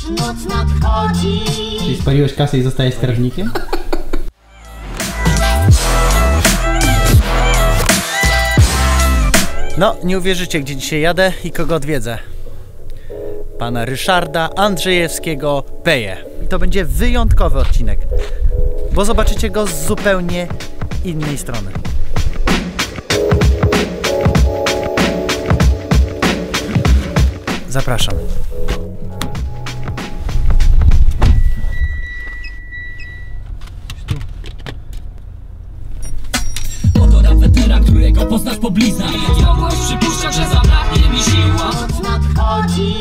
noc nadchodzi. Czyli spaliłeś kasę i zostajesz skarbnikiem? No, nie uwierzycie, gdzie dzisiaj jadę i kogo odwiedzę. Pana Ryszarda Andrzejewskiego Peje. I to będzie wyjątkowy odcinek, bo zobaczycie go z zupełnie innej strony. Zapraszam. Oto rap wetera, którego poznasz po bliznach. Nie mogłeś przypuszczać, że zabraknie mi siła. Noc nadchodzi.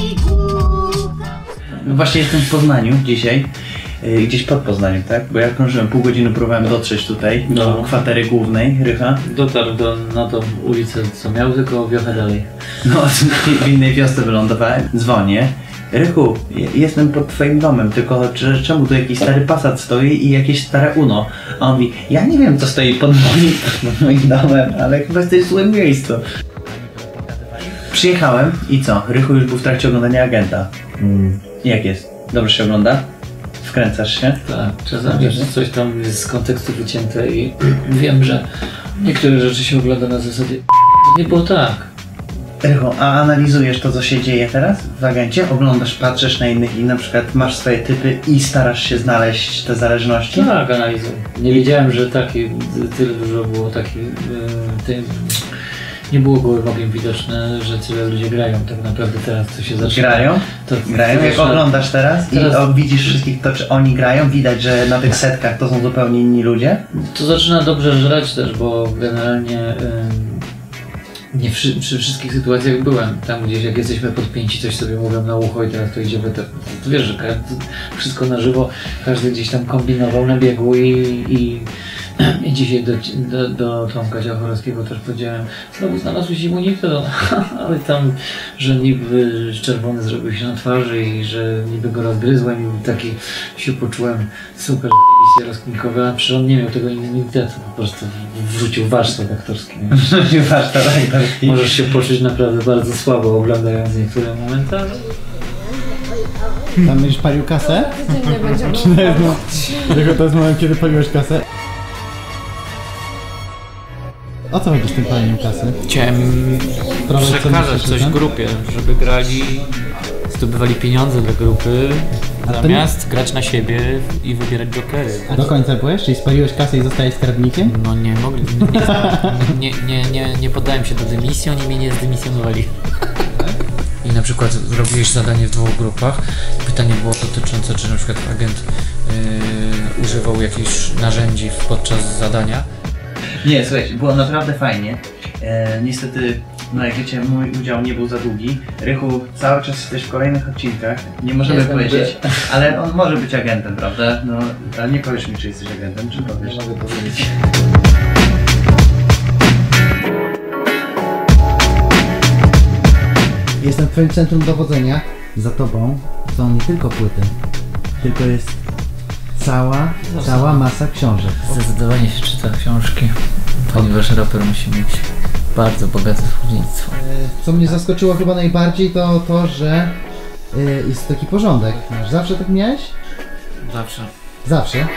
No właśnie jestem w Poznaniu dzisiaj. Gdzieś pod Poznaniem, tak? Bo ja krążyłem pół godziny, próbowałem dotrzeć tutaj do kwatery głównej Rycha. Dotarł na tą ulicę, co miał, tylko wiochę dalej. No, w innej wiosce wylądowałem. Dzwonię. Rychu, jestem pod twoim domem, tylko czemu tu jakiś stary Passat stoi i jakieś stare Uno? A on mówi, ja nie wiem co stoi pod moim domem, ale chyba jesteś w złym miejscu. Przyjechałem i co? Rychu już był w trakcie oglądania Agenta. Jak jest? Dobrze się ogląda? Wkręcasz się? Tak, czasami coś tam jest z kontekstu wycięte i wiem, że niektóre rzeczy się ogląda na zasadzie nie było tak. Rychu, a analizujesz to, co się dzieje teraz w Agencie? Oglądasz, patrzysz na innych i na przykład masz swoje typy i starasz się znaleźć te zależności? Tak, analizuję. Nie wiedziałem, że tyle dużo było nie było gołym okiem widoczne, że tyle ludzie grają tak naprawdę teraz, co się zaczyna. Grają? Grają? Jak oglądasz teraz i widzisz wszystkich to, czy oni grają, widać, że na tych setkach to są zupełnie inni ludzie? To zaczyna dobrze żreć też, bo generalnie nie przy wszystkich sytuacjach byłem. Tam gdzieś jak jesteśmy podpięci, coś sobie mówią na ucho i teraz to idziemy, to wiesz, że wszystko na żywo, każdy gdzieś tam kombinował na biegu i dzisiaj do Tomka Ciachorowskiego też powiedziałem, znowu znalazłeś immunitet, ale tam, że niby czerwony zrobił się na twarzy i że niby go rozgryzłem i taki się poczułem super rozkminkowy, a przecież on nie miał tego immunitetu, po prostu wrzucił warsztat aktorski. Wrzucił warsztat aktorski. Możesz się poczuć naprawdę bardzo słabo oglądając niektóre momenty, ale... Tam będziesz palił kasę? Nie będzie Tylko to jest moment, kiedy paliłeś kasę. O co chodzi z tym paleniem kasy? Chciałem przekazać coś grupie, żeby grali, zdobywali pieniądze dla grupy, zamiast grać na siebie i wybierać jokery. A do końca byłeś? Czyli spaliłeś kasę i zostałeś skarbnikiem? No nie mogli, nie poddałem się do dymisji, oni mnie nie zdymisjonowali. I na przykład robiłeś zadanie w dwóch grupach. Pytanie było dotyczące, czy na przykład agent używał jakichś narzędzi podczas zadania. Nie, słuchajcie, było naprawdę fajnie. Niestety, no jak wiecie, mój udział nie był za długi. Rychu, cały czas jesteś w kolejnych odcinkach. Nie możemy powiedzieć, ale on może być agentem, prawda? No, ale nie powiesz mi, czy jesteś agentem, czy powiesz? Nie mogę powiedzieć. Jestem w twoim centrum dowodzenia. Za tobą są nie tylko płyty, tylko jest cała masa książek. Zdecydowanie się czyta książki, ponieważ raper musi mieć bardzo bogate słownictwo. Co mnie zaskoczyło chyba najbardziej, to to, że jest taki porządek. Zawsze tak miałeś? Zawsze. Zawsze.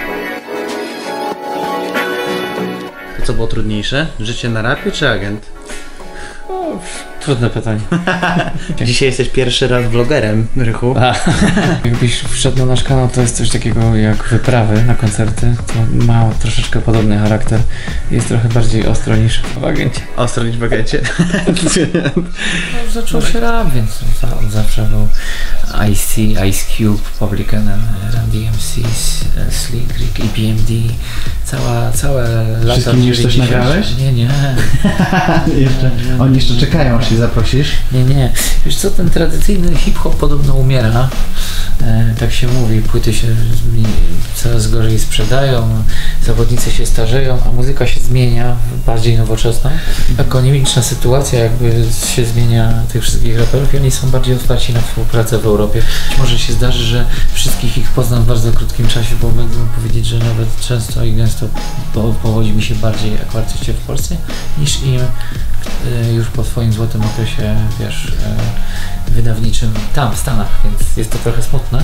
To co było trudniejsze? Życie na rapie czy agent? Trudne pytanie. Dzisiaj jesteś pierwszy raz vlogerem, Rychu. Jakbyś wszedł na nasz kanał, to jest coś takiego jak wyprawy na koncerty. To ma troszeczkę podobny charakter. Jest trochę bardziej ostro niż w agencie. Ostro niż w agencie. Zaczął się rap, więc zawsze był Ice Cube, Public Enemy, Run DMC, Slick Rick, EPMD. Całe lata. Wszystkim już coś nagrałeś? Nie. Oni jeszcze czekają, aż się zaprosisz. Nie. Wiesz co, ten tradycyjny hip-hop podobno umiera. Tak się mówi, płyty się coraz gorzej sprzedają, zawodnicy się starzeją, a muzyka się zmienia, bardziej nowoczesna. Ekonomiczna sytuacja jakby się zmienia tych wszystkich raperów i oni są bardziej otwarci na współpracę w Europie. Być może się zdarzy, że wszystkich ich poznam w bardzo krótkim czasie, bo będę powiedzieć, że nawet często i gęsto powodzi mi się bardziej jak artyście w Polsce niż im już po swoim złotym okresie, wiesz, wydawniczym tam w Stanach, więc jest to trochę smutne.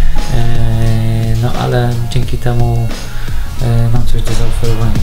No ale dzięki temu mam coś do zaoferowania.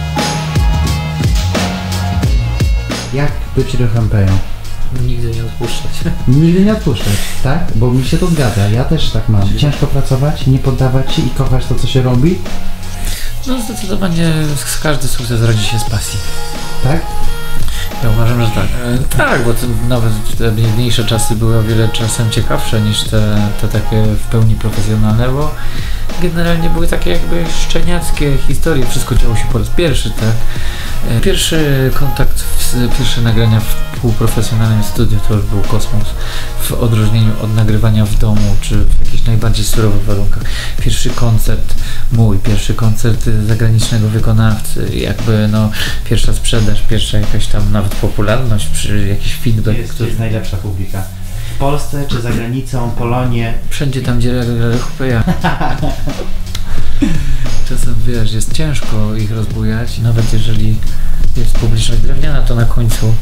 Jak być Rychem-Peją? Nigdy nie odpuszczać. Nigdy nie odpuszczać, tak? Bo mi się to zgadza, ja też tak mam. Ciężko pracować, nie poddawać się i kochać to, co się robi. No zdecydowanie każdy sukces rodzi się z pasji. Tak? Ja uważam, że tak. Tak, bo to nawet te biedniejsze czasy były o wiele czasem ciekawsze niż te takie w pełni profesjonalne, bo generalnie były takie jakby szczeniackie historie. Wszystko działo się po raz pierwszy, tak? Pierwszy kontakt, pierwsze nagrania w półprofesjonalnym studiu to już był kosmos. W odróżnieniu od nagrywania w domu, czy w jakichś najbardziej surowych warunkach. Pierwszy koncert zagranicznego wykonawcy, jakby no pierwsza sprzedaż, pierwsza jakaś tam nawet popularność, przy jakiś feedback. To jest najlepsza publika. W Polsce, czy za granicą, Polonie. Wszędzie tam, gdzie Rychu-Peja. Czasem, wiesz, jest ciężko ich rozbujać, nawet jeżeli jest publiczność drewniana, to na końcu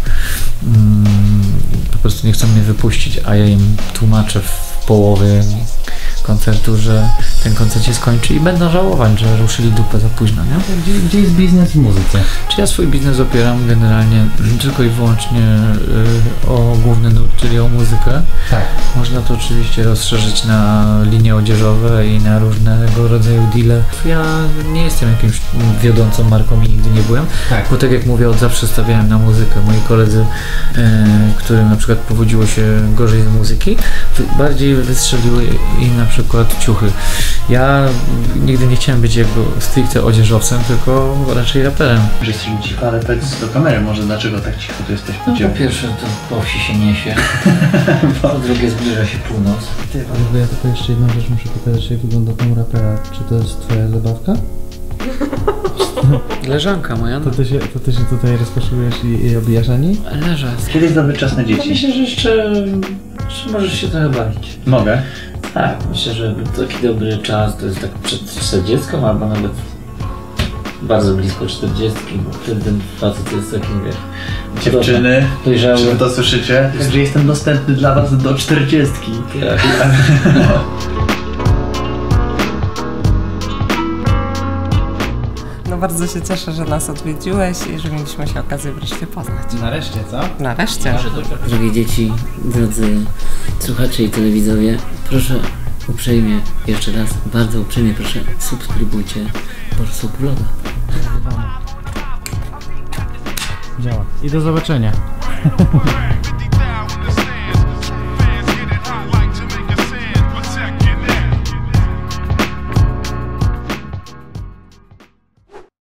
po prostu nie chcą mnie wypuścić, a ja im tłumaczę w połowie koncertu, że ten koncert się skończy i będą żałować, że ruszyli dupę za późno, nie? Gdzie jest biznes w muzyce? Czy ja swój biznes opieram generalnie tylko i wyłącznie o główny nurt, czyli o muzykę. Tak. Można to oczywiście rozszerzyć na linie odzieżowe i na różnego rodzaju deale. Ja nie jestem jakimś wiodącą marką i nigdy nie byłem, Tak. bo tak jak mówię, od zawsze stawiałem na muzykę. Moi koledzy, którym na przykład powodziło się gorzej z muzyki, bardziej wystrzeliły im na przykład ciuchy. Ja nigdy nie chciałem być jakby stricte odzieżowcem, tylko raczej raperem. Że jesteśmy cicho, ale powiedz do kamery może, dlaczego tak cicho tu jesteś po No, po ciebie? pierwsze to po wsi się niesie, po drugie zbliża się północ. Ja tylko jeszcze jedną rzecz muszę pokazać, jak wygląda tam rapera. Czy to jest twoja zabawka? Leżanka moja, no. To ty się tutaj rozkoszujesz i obijasz na niej? Leża. Kiedy jest dobry czas na dzieci? Myślę, że jeszcze możesz się trochę bawić. Mogę. Tak, myślę, że taki dobry czas to jest tak przed 40, albo nawet bardzo blisko 40, bo wtedy ten facet jest takim, wiesz, Dziewczyny, dojrzały. czy wy to słyszycie? Także jestem dostępny dla was do 40. Tak. No bardzo się cieszę, że nas odwiedziłeś i że mieliśmy się okazję wreszcie poznać. Nareszcie, co? Nareszcie. Drogie dzieci, drodzy słuchacze i telewidzowie, proszę uprzejmie, jeszcze raz, bardzo uprzejmie proszę, subskrybujcie Borsuk Vloga. Działa. I do zobaczenia.